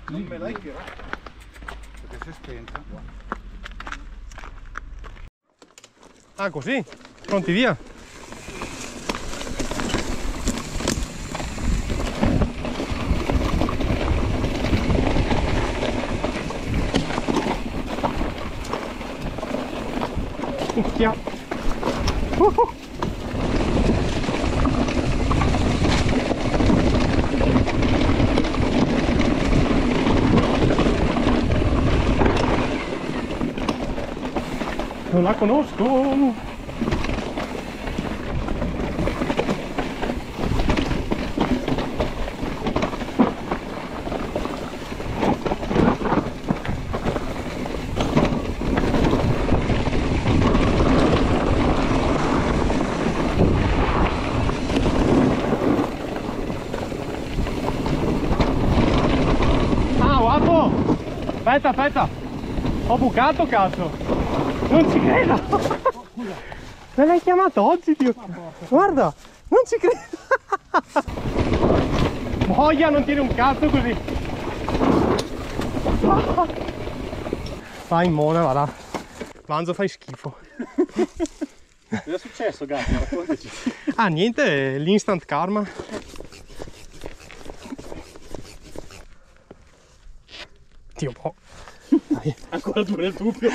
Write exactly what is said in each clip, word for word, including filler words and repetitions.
Non me l'hai tirata perché si è spenta. Ah, così? Pronti via? Minchia. Uh -huh. Non la conosco. Aspetta, aspetta, ho bucato, cazzo, non ci credo. Me l'hai chiamato oggi, Dio? Guarda, non ci credo. Boia, non tiri un cazzo così. Vai in mona, va là. Vanzo, fai schifo. Cosa è successo, gatto? Raccontaci. Ah, niente, l'instant karma. Dio, po'. Dai. Ancora due nel dubbio.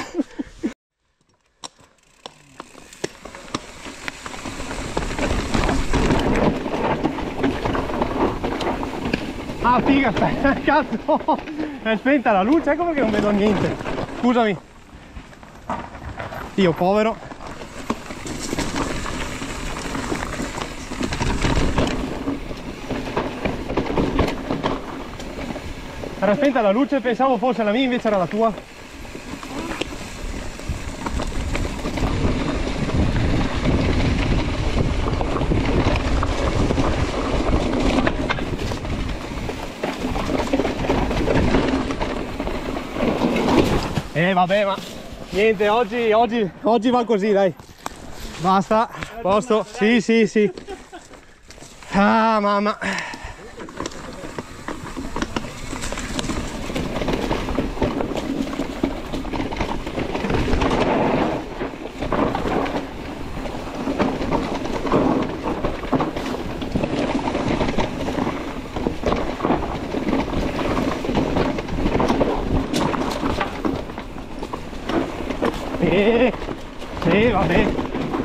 Ah, figa, aspetta, cazzo! È spenta la luce, ecco perché non vedo niente. Scusami. Dio, povero. Era spenta la luce, pensavo fosse la mia, invece era la tua. Eh vabbè, ma niente, oggi, oggi, oggi va così, dai. Basta, posto. Sì, sì, sì. Ah, mamma. Eh, eh, vabbè.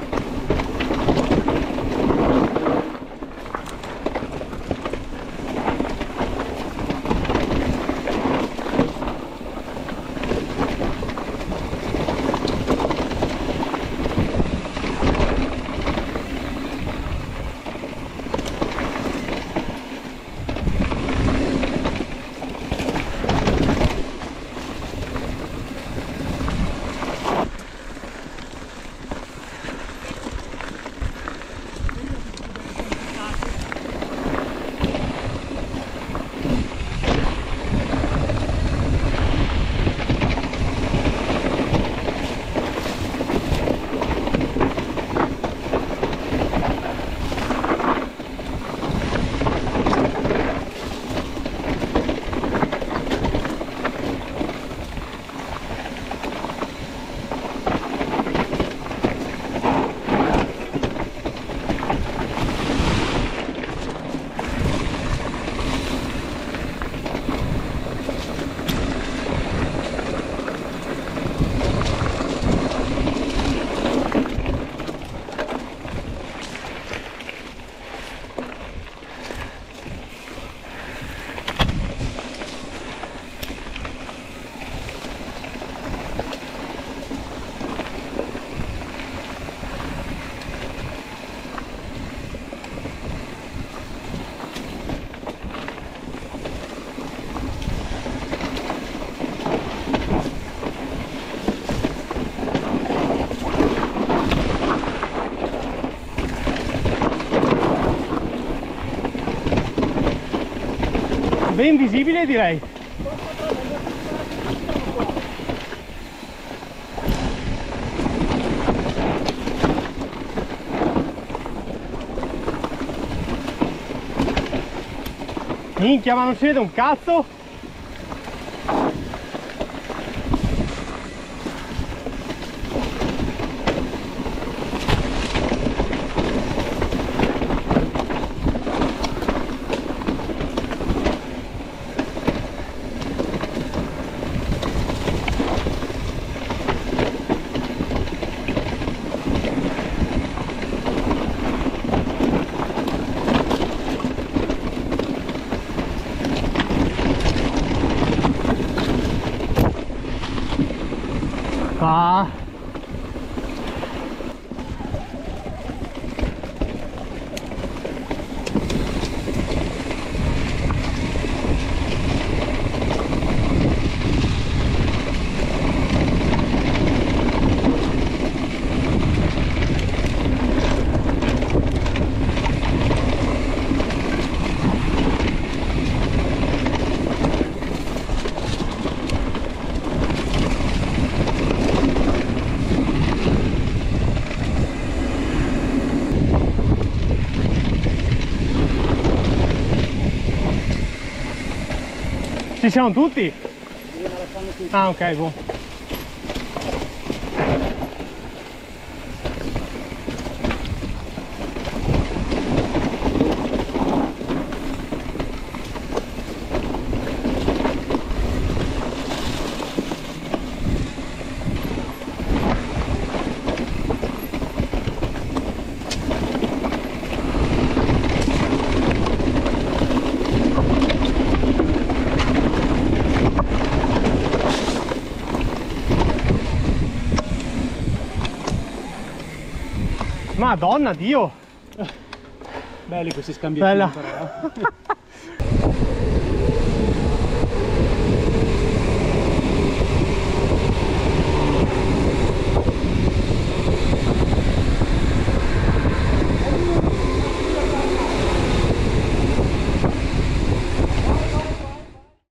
Ben visibile, direi. Minchia, ma non si vede un cazzo? Ah. Ci siamo tutti? Ah, ok, buon. Madonna Dio! Belli questi scambi. Bella.